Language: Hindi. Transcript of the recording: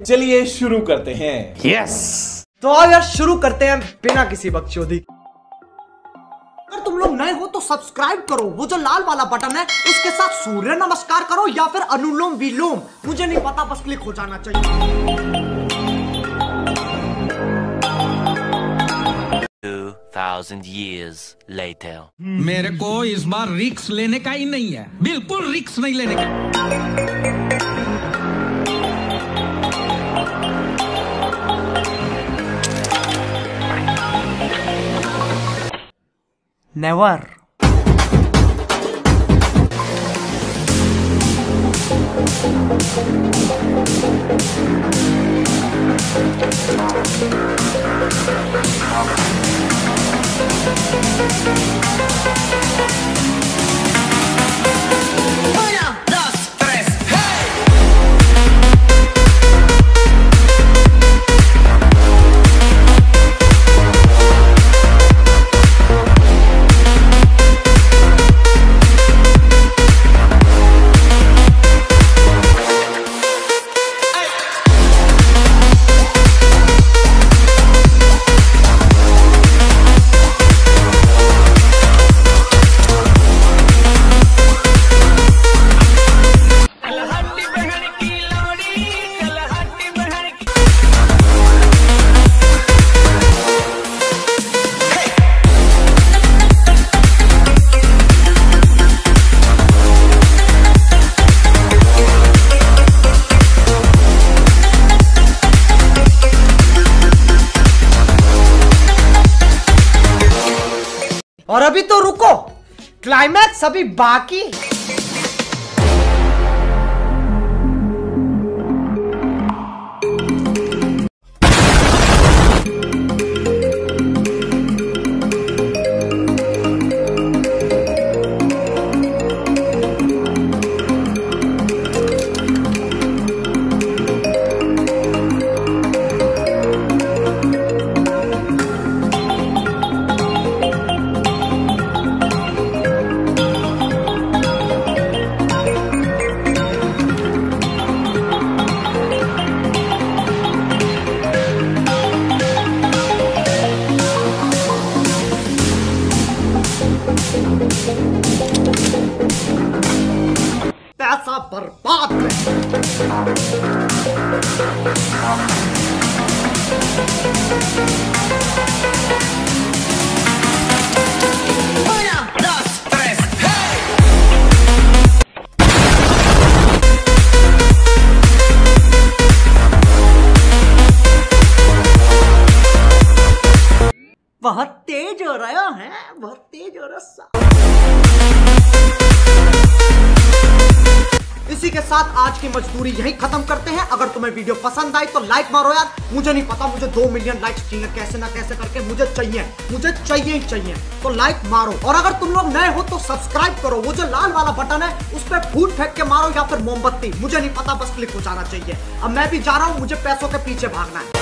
चलिए शुरू करते हैं। यस तो आओ यार शुरू करते हैं बिना किसी बकचोदी। अगर तुम लोग नए हो तो सब्सक्राइब करो, वो जो लाल वाला बटन है उसके साथ सूर्य नमस्कार करो या फिर अनुलोम विलोम, मुझे नहीं पता, बस क्लिक हो जाना चाहिए। 2000 years later. मेरे को इस बार रिक्स लेने का ही नहीं है, बिल्कुल रिक्स नहीं लेने का। नेवर। और अभी तो रुको, क्लाइमैक्स अभी बाकी। पैसा बर्बाद है। बहुत तेज हो रहा है, बहुत तेज हो रहा। इसी के साथ आज की मजदूरी यही खत्म करते हैं। अगर तुम्हें वीडियो पसंद आई तो लाइक मारो यार, मुझे नहीं पता, मुझे 2 मिलियन लाइक्स चाहिए, कैसे ना कैसे करके मुझे चाहिए ही चाहिए, तो लाइक मारो। और अगर तुम लोग नए हो तो सब्सक्राइब करो, वो जो लाल वाला बटन है उस पर फूट फेंक के मारो या फिर मोमबत्ती, मुझे नहीं पता, बस क्लिक हो जाना चाहिए। अब मैं भी जा रहा हूँ, मुझे पैसों के पीछे भागना है।